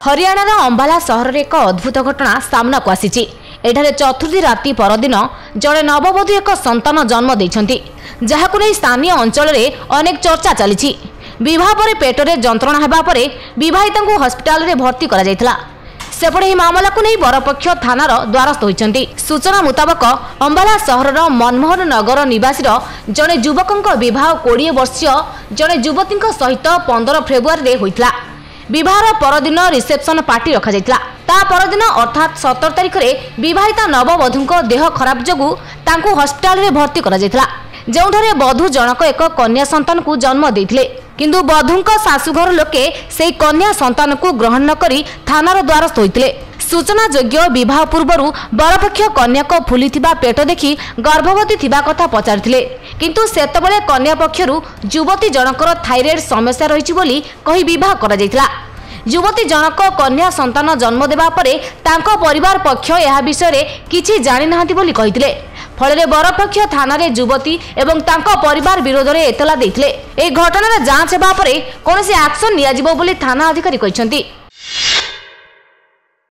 हरियाणार अंबाला सहर में एक अद्भुत घटना सामना को आसी। एठारे चतुर्थी राति परदिन जड़े नववधू एक संतान जन्म देइछंती, जहाकु नै स्थानीय अंचल में अनेक चर्चा चली। विवाह पर पेटरे जंत्रणा हेबा परे विवाहिता को हस्पिटाल रे भर्ती करा जायतला। सेपटे यह मामला को नहीं बरपक्ष थानार द्वारस्थ होइछंती। सूचना मुताबक अंबाला सहरर मनमोहन नगर निवासी जड़े युवक विवाह 20 वर्षीय जड़े युवती सहित 15 फेब्रुआरी होइतला। विवाहर परदिन रिसेप्शन पार्टी रखा जायतला। ता परदिन अर्थात 17 तारिख रे विवाहिता नववधूंको देह खराब जगु तांको हस्पिटाल रे भर्ती करा जायतला, जेउठारे वधू जनक एक कन्या संतान को जन्म देथिले। किंतु वधूंको सासुघर लोके सेई कन्या संतान को ग्रहण न करी थानार द्वारस्थ होइतिले। सूचना योग्य विवाह पूर्वरु बरपक्ष कन्या को फुलिथिबा पेट देखि गर्भवती थिबा कथा पचारिथिले, किंतु सेतबेले कन्या पक्षरु युवती जनकर थायराइड समस्या रहिछि बोली कहि विवाह करा जायतिला। युवती जनक कन्या संतान जन्म देबा परे तांको परिवार पक्ष एहा विषय रे किछि जानि नाहंती बोली कहिथिले। फल बरपक्ष थाना रे युवती एवं तांको परिवार विरोध में एतला देथिले। ए घटनार जांच हेबा परे कोनोसी एक्शन निया जिवो बोली थाना अधिकारी कहिसंती।